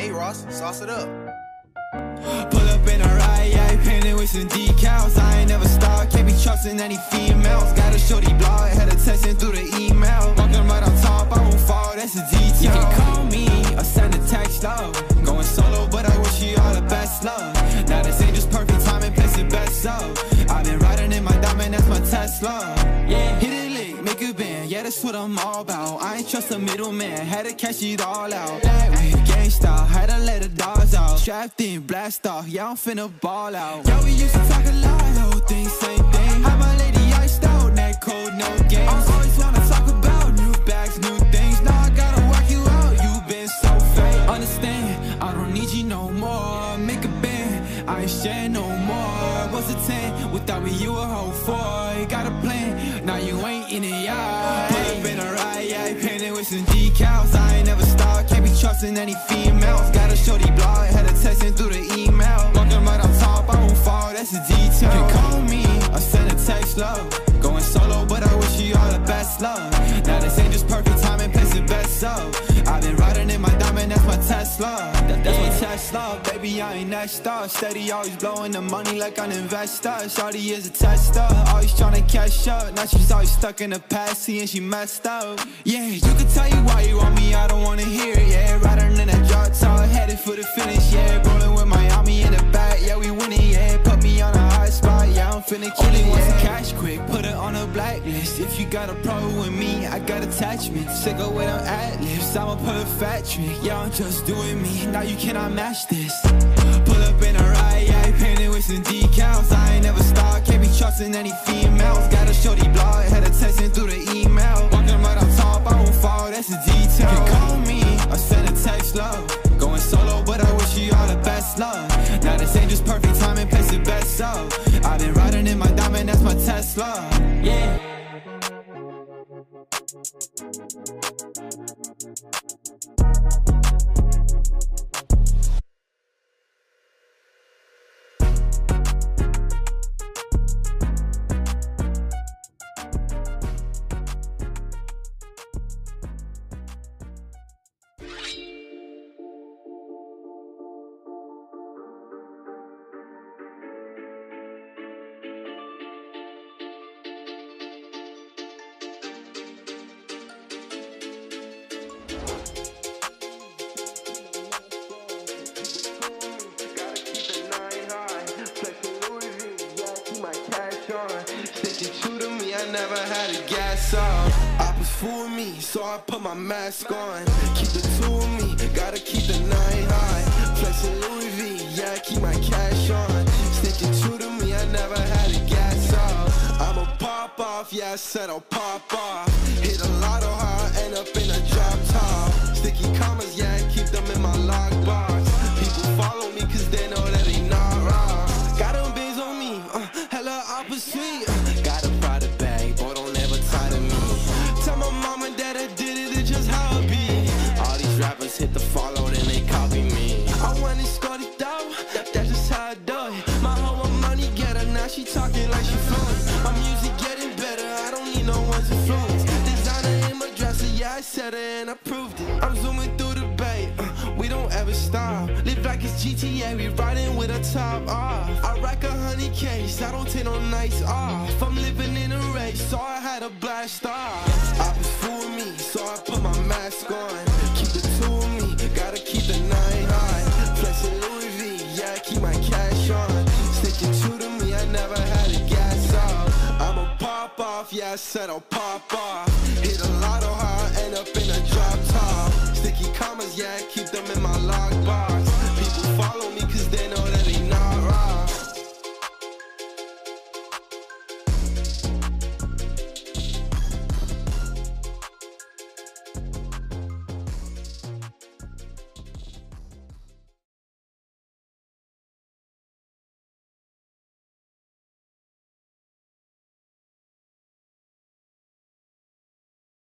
Hey Ross, sauce it up. Pull up in a ride, yeah, painted with some decals. I ain't never stopped, can't be trusting any females. Got a shorty blog, had her texting through the email. Walking right on top, I won't fall, that's a detail. You can call me or send a text, love. Going solo, but I wish you all the best, love. Now this ain't just perfect timing, place it best, so I've been riding in my diamond, that's my Tesla. Yeah, hit it lick, make a band, yeah, that's what I'm all about. I ain't trust a middleman, had to cash it all out. Black with gang style, had to let the dogs out. Strapped in, blast off, yeah, I'm finna ball out. Yeah, we used to talk a lot, whole thing, same thing. Had my lady iced out, neck cold, no games. I always wanna talk about new bags, new things. Now I gotta work you out, you been so fake. Understand, I don't need you no more. Make a band, I ain't sharing no more. What's a 10? Without me, you a whole 4. You got a plan, now you ain't in it, yeah. Pull up in a ride, yeah, painted with some decals. I ain't never stopped, can't be trusting any females. Got a shorty blog, had her texting through the email. Walking right on top, I won't fall, that's a detail. You can call me or send a text, love. Going solo, but I wish you all the best, love. Now this ain't just perfect timing, place it best, so I've been riding in my diamond, that's my Tesla. That's my Tesla, baby, I ain't next up. Steady, always blowing the money like an investor. Shawty is a tester, always trying to catch up. Now she's always stuck in the past, seeing she messed up. Yeah, you can tell you why you want me, I don't wanna hear it, yeah. Riding in that drop top, headed for the finish, yeah. Rolling with Miami in the back, yeah, we winning, yeah. Put me on a high spot, yeah, I'm finna kill it, yeah. Cash quick, put it on a blacklist. If you got a problem with me, I got attachments. Sick of with them ad-libs, I'm a perfect trick. Yeah, I'm just doing me, now you cannot match this. Pull up in a ride, yeah, painted with some decals. I ain't never stopped, can't be trusting any females. Got a shorty blog, had her texting through the email. Walking right on top, I won't fall, that's a detail. You can call me or send a text, love. Going solo, but I wish you all the best, love. Now this ain't just perfect timing, place it best, so I've been riding in my diamond, that's my Tesla. Yeah. I never had a gas on. Oppers fool me, so I put my mask on. Keep the tool me, gotta keep the 9 high. Flexing Louis V, yeah, I keep my cash on. Sticking true to me, I never had a gas off. I'ma pop off, yeah, I said I'll pop off. Hit a lotto high, end up in a drop top. Sticky commas, yeah, I keep them in my lockbox. People follow me cause they know that they not wrong. Got them bins on me, hella opposite. Got a private bag, boy, don't ever tie to me. Tell my mom and dad I did it, it's just how it be. All these rappers hit the follow, then they copy me. I went and scored it though, that's just how I do it. My hoe a money getter, now she talking like she fluent. My music getting better, I don't need no one's influence. Designer in my dresser, yeah, I said it and I proved it. I'm zooming through the bay, we don't ever stop. Live like it's GTA, we riding with a top off. I rack 100 Ks, I don't take no nights off. I'm living in a race, so I had a blast off. I was fooling me, so I put my mask on. Keep the tool me, gotta keep the 9 high. Flexing Louis V, yeah, I keep my cash on. Sticking true to me, I never had a gas off. I'ma pop off, yeah, I said I'll pop off. Hit a lotto high, end up in a drop top. Sticky commas, yeah, I keep them in my lockbox.